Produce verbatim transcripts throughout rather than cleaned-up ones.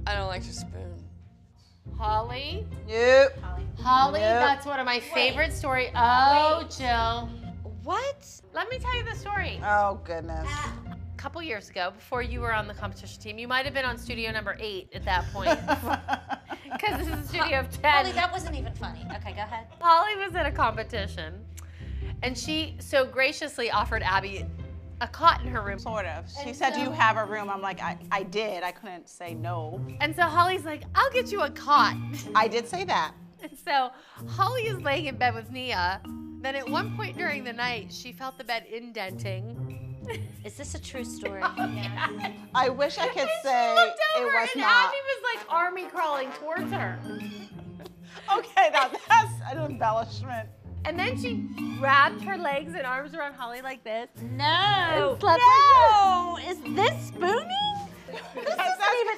I don't like your spoon. Holly? Nope. Holly, Nope. that's one of my favorite stories. Oh, Wait. Jill. What? Let me tell you the story. Oh, goodness. A couple years ago, before you were on the competition team, you might have been on studio number eight at that point. Because this is studio of ten. Holly, that wasn't even funny. Okay, go ahead. Holly was at a competition, and she so graciously offered Abby a cot in her room. Sort of. She And said, do so- you have a room? I'm like, I, I did. I couldn't say no. And so Holly's like, I'll get you a cot. I did say that. And so Holly is laying in bed with Nia. Then at one point during the night, she felt the bed indenting. Is this a true story? Yeah. I wish I could And say she looked over it was and not. Abby was like army crawling towards her. Okay, now that's an embellishment. And then she wrapped her legs and arms around Holly like this. No. And slept No. Is this spooning? This isn't even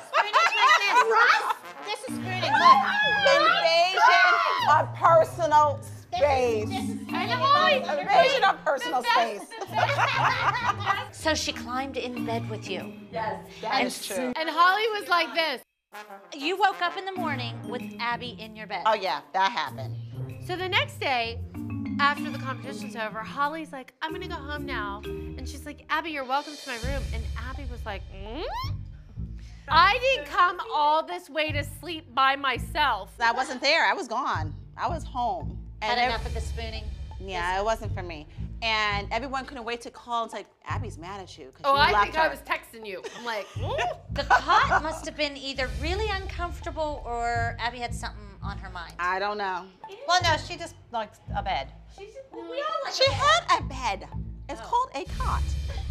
This is spooning. Look. invasion of personal space. And Holly, Invasion of personal the best- space. the best- So she climbed in bed with you. Yes. That is true. And Holly was like this. You woke up in the morning with Abby in your bed. Oh yeah, that happened. So the next day, after the competition's over, Holly's like, I'm gonna go home now. And she's like, Abby, you're welcome to my room. And Abby was like, mm? I didn't come all this way to sleep by myself. I wasn't there. I was gone. I was home. Had ev- enough of the spooning. Yeah, it wasn't for me. And everyone couldn't wait to call and say, Abby's mad at you because Oh, you I left think her. I was texting you. I'm like, mm? The cot must have been either really uncomfortable or Abby had something on her mind. I don't know. Well, no, she just likes a bed. We all like She had a bed. It's called a cot.